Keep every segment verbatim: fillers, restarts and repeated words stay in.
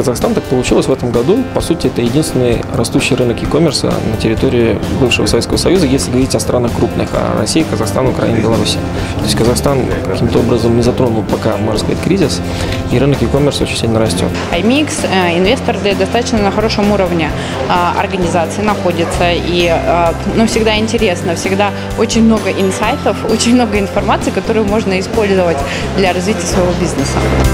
Казахстан так получилось в этом году. По сути, это единственный растущий рынок e-commerce на территории бывшего Советского Союза, если говорить о странах крупных, а Россия, Казахстан, Украина, Беларусь. То есть Казахстан каким-то образом не затронул пока, можно сказать, кризис, и рынок e-commerce очень сильно растет. iMix, инвестор достаточно на хорошем уровне организации находится, и ну, всегда интересно, всегда очень много инсайтов, очень много информации, которую можно использовать для развития своего бизнеса.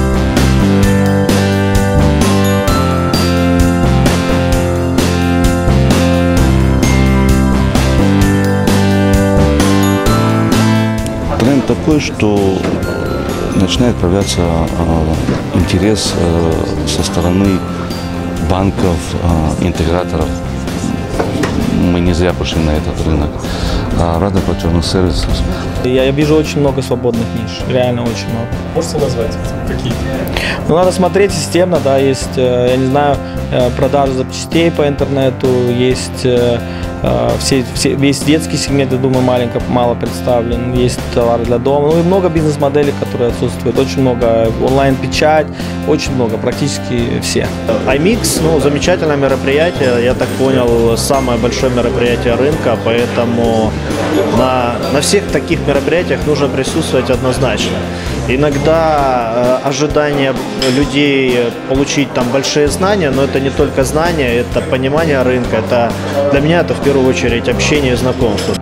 Тренд такой, что начинает проявляться э, интерес э, со стороны банков, э, интеграторов. Мы не зря пошли на этот рынок. А рада платежных сервисов. Я, я вижу очень много свободных ниш, реально очень много. Можете назвать какие? Ну, надо смотреть системно, да, есть, я не знаю, продажи запчастей по интернету, есть все, все, весь детский сегмент, я думаю, маленько, мало представлен, есть товары для дома, ну и много бизнес-моделей, которые отсутствуют, очень много онлайн-печать, очень много, практически все. iMix, ну, замечательное мероприятие, я так понял, самое большое мероприятие рынка, поэтому на, на всех таких мероприятиях нужно присутствовать однозначно. Иногда э, ожидание людей получить там большие знания, но это не только знания, это понимание рынка, это для меня это в первую очередь общение и знакомство.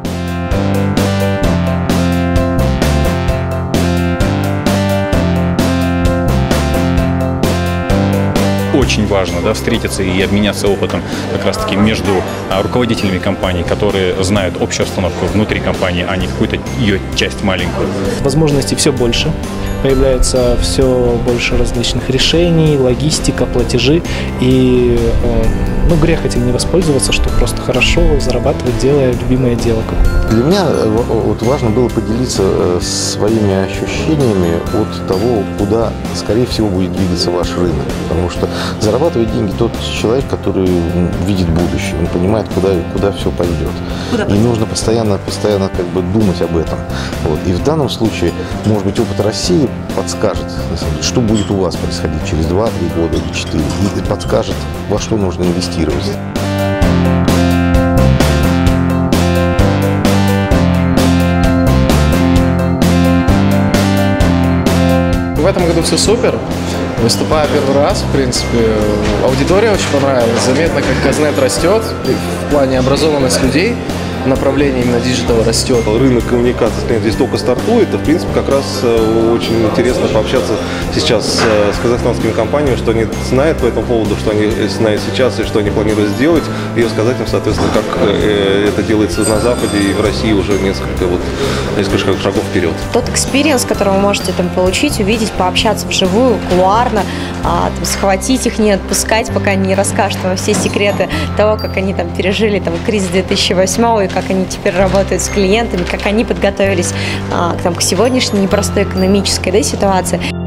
Очень важно, да, встретиться и обменяться опытом как раз-таки между а, руководителями компаний, которые знают общую обстановку внутри компании, а не какую-то ее часть маленькую. Возможностей все больше, появляется все больше различных решений, логистика, платежи, и ну, грех этим не воспользоваться, что просто хорошо зарабатывать, делая любимое дело. Для меня вот важно было поделиться своими ощущениями от того, куда, скорее всего, будет двигаться ваш рынок, потому что зарабатывает деньги тот человек, который видит будущее, он понимает, куда, куда все пойдет. Куда и нужно постоянно, постоянно как бы думать об этом. Вот. И в данном случае, может быть, опыт России подскажет, что будет у вас происходить через два-три года или четыре, и подскажет, во что нужно инвестировать. В этом году все супер. Выступаю первый раз, в принципе, аудитория очень понравилась. Заметно, как Казнет растет в плане образованности людей. Направление именно диджитал растет. Рынок коммуникации здесь только стартует, и в принципе как раз очень интересно пообщаться сейчас с казахстанскими компаниями, что они знают по этому поводу, что они знают сейчас и что они планируют сделать, и рассказать им, соответственно, как это делается на Западе и в России уже несколько, вот, несколько шагов вперед. Тот экспириенс, который вы можете там получить, увидеть, пообщаться вживую, кулуарно, а, там, схватить их, не отпускать, пока они не расскажут вам все секреты того, как они там пережили там, кризис две тысячи восьмого, и как они теперь работают с клиентами, как они подготовились а, к, там, к сегодняшней непростой экономической, да, ситуации.